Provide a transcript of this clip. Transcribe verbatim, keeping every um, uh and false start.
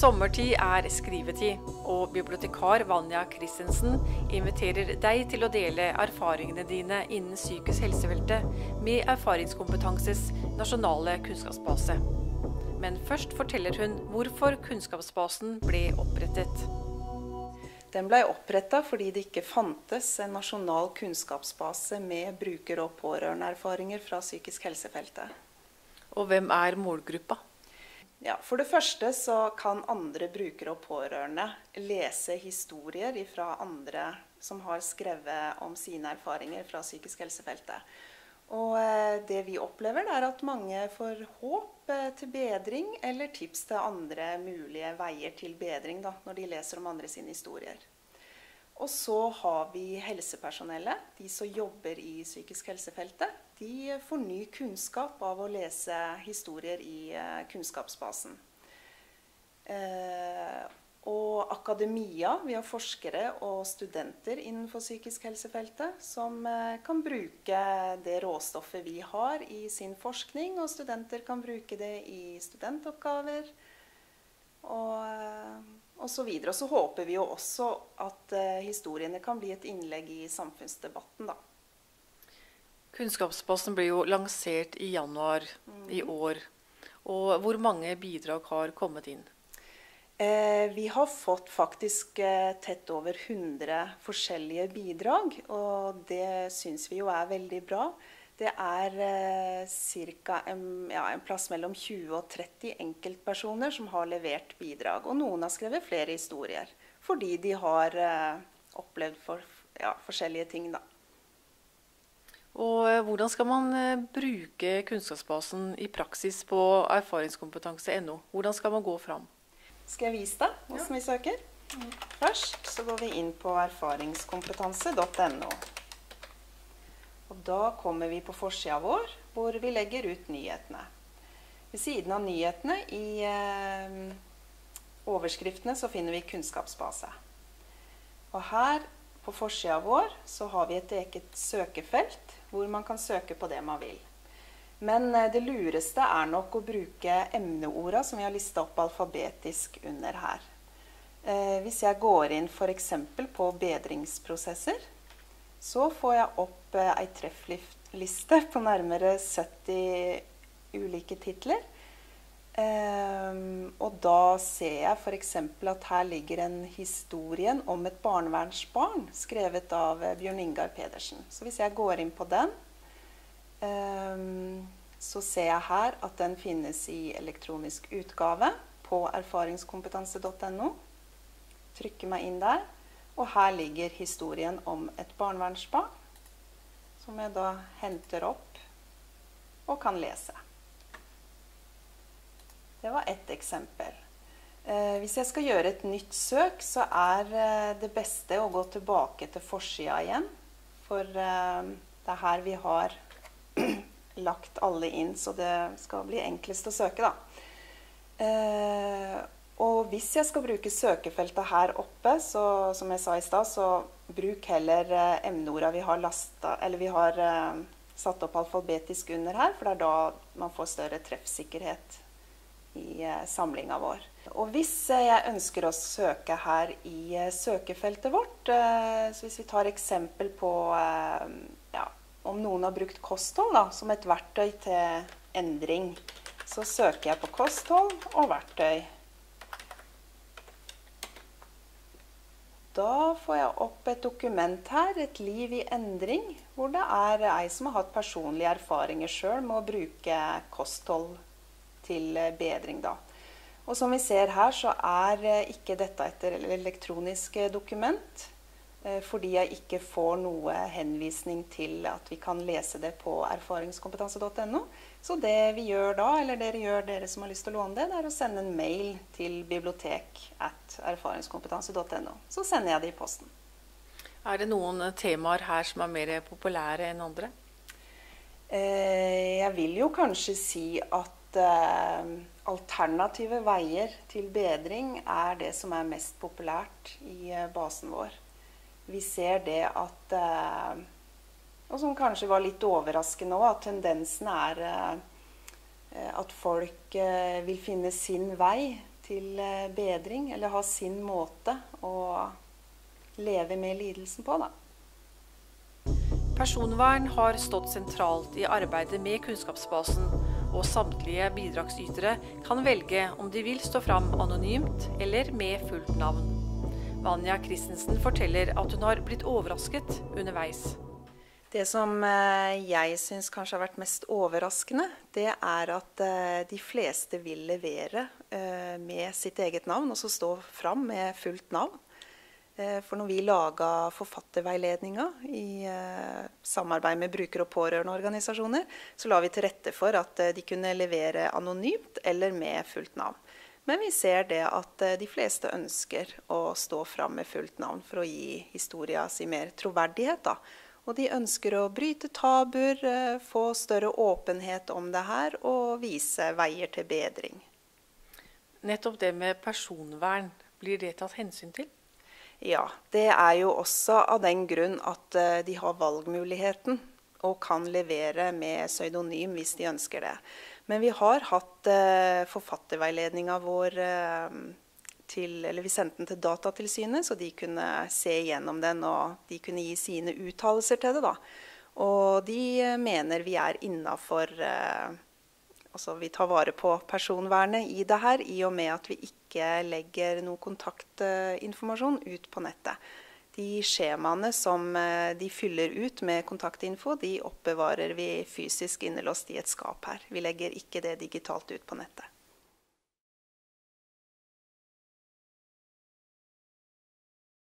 Sommertid er skrivetid, og bibliotekar Vanja Christensen inviterer deg til å dele erfaringene dine innen psykisk helsefeltet med Erfaringskompetanses nasjonale kunnskapsbase. Men først forteller hun hvorfor kunnskapsbasen ble opprettet. Den ble opprettet fordi det ikke fantes en nasjonal kunnskapsbase med bruker- og pårørendeerfaringer fra psykisk helsefeltet. Og hvem er målgruppa? Ja, for det første så kan andre brukere og pårørende lese historier fra andre som har skrevet om sine erfaringer fra psykisk helsefeltet. Og det vi opplever er at mange får håp til bedring eller tips til andre mulige veier til bedring da, når de leser om andre sine historier. Og så har vi helsepersonellet, de som jobber i psykisk helsefeltet. De får ny kunnskap av å lese historier i kunnskapsbasen. Eh, og akademia, vi har forskere og studenter innenfor psykisk helsefeltet som eh, kan bruke det råstoffet vi har i sin forskning, og studenter kan bruke det i studentoppgaver og, og så videre. Og så håper vi jo også at eh, historiene kan bli et innlegg i samfunnsdebatten da. Kunnskapsbasen ble jo lansert i januar mm. i år, og hvor mange bidrag har kommet inn? Eh, vi har fått faktisk eh, tett over hundre forskjellige bidrag, og det synes vi jo er veldig bra. Det er eh, cirka en, ja, en plass mellom tjue og tretti enkeltpersoner som har levert bidrag, og noen har skrevet flere historier, fordi de har eh, opplevd for, ja, forskjellige ting da. Og hvordan skal man bruke kunnskapsbasen i praksis på erfaringskompetanse punktum no? Hvordan skal man gå fram? Skal jeg vise deg hvordan vi søker? Mm. Først så går vi inn på erfaringskompetanse punktum no. Og da kommer vi på forsida vår, hvor vi legger ut nyhetene. Ved siden av nyhetene i eh, overskriftene så finner vi kunnskapsbase. Og her på forsida vår så har vi et eget søkefelt, hvor man kan søke på det man vil. Men det lureste er nok å bruke emneorda som vi har listet opp alfabetisk under her. Eh, hvis jeg går inn for eksempel på bedringsprosesser, så får jeg opp eh, en treffliste på nærmere sytti ulike titler. Eh, og da ser jeg for eksempel at her ligger en historien om et barnevernsbarn skrevet av Bjørn Ingar Pedersen. Så hvis jeg går inn på den, eh, så ser jeg her at den finnes i elektronisk utgave på erfaringskompetanse punktum no. Trykker meg inn der, og her ligger historien om et barnevernsbarn, som jeg da henter opp og kan lese. Det var ett eksempel. Eh, hvis jeg skal gjøre et nytt søk, så er eh, det beste å gå tilbake til forsida igjen. For eh, det er her vi har lagt alle inn, så det skal bli enklest å søke da. Eh, og hvis jeg skal bruke søkefeltet her oppe, så, som jeg sa i stad, så bruk heller eh, emneorda vi har lastet, eller vi har eh, satt opp alfabetisk under her, for det er da man får større treffsikkerhet i samlinga vår. Og hvis jeg ønsker å søke her i søkefeltet vårt, så hvis vi tar eksempel på ja, om noen har brukt kosthold da, som et verktøy til endring, så søker jeg på kosthold og verktøy. Da får jeg opp et dokument her, et liv i endring, hvor det er ei som har hatt personlige erfaringer selv med å bruke kosthold til bedring da. Og som vi ser her så er ikke dette et elektronisk dokument, fordi jeg ikke får noe henvisning til at vi kan lese det på erfaringskompetanse punktum no. Så det vi gjør da, eller dere gjør dere som har lyst til å låne det, det er å sende en mail til bibliotek at erfaringskompetanse punktum no. Så sender jeg det i posten. Er det noen temaer her som er mer populære enn andre? Jeg vil jo kanskje si at Uh, alternative veier til bedring er det som er mest populært i uh, basen vår. Vi ser det at, uh, og som kanskje var litt overraskende også, at tendensen er uh, at folk uh, vil finne sin vei til bedring, eller ha sin måte å leve med lidelsen på, da. Personvern har stått sentralt i arbeidet med kunnskapsbasen, og samtlige bidragsytere kan velge om de vil stå fram anonymt eller med fullt navn. Vanja Christensen forteller at hun har blitt overrasket underveis. Det som jeg synes kanskje har vært mest overraskende, det er at de fleste vil levere med sitt eget navn, og så stå fram med fullt navn. For når vi laget forfatterveiledninger i samarbeid med bruker- og pårørendeorganisasjoner, så la vi til rette for at de kunne levere anonymt eller med fullt navn. Men vi ser det at de fleste ønsker å stå fram med fullt navn for å gi historien sin mer troverdighet, da. Og de ønsker å bryte tabuer, få større åpenhet om det her, og vise veier til bedring. Nettopp det med personvern, blir det tatt hensyn til? Ja, det er jo også av den grunn at de har valgmuligheten og kan levere med pseudonym hvis de ønsker det. Men vi har hatt uh, forfatterveiledningen vår uh, til, eller vi sendte den til Datatilsynet, så de kunne se gjennom den, og de kunne gi sine uttalelser til det, da. Og de uh, mener vi er innenfor, uh, altså vi tar vare på personvernet i det her, i og med at vi ikke legger noe kontaktinformasjon ut på nettet. De skjemaene som de fyller ut med kontaktinfo, de oppbevarer vi fysisk innelåst i et skap her. Vi legger ikke det digitalt ut på nettet.